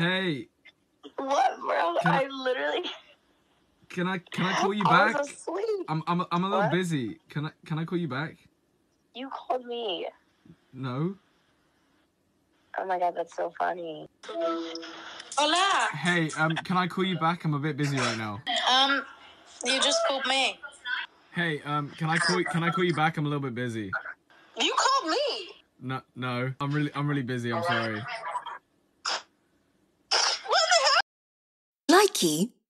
Hey. What, bro? I literally. Can I call you back? I was asleep. I'm a little busy. Can I call you back? You called me. No. Oh my god, that's so funny. Hola. Hey, can I call you back? I'm a bit busy right now. You just called me. Hey, can I call you back? I'm a little bit busy. You called me. No. I'm really busy. I'm sorry. Likey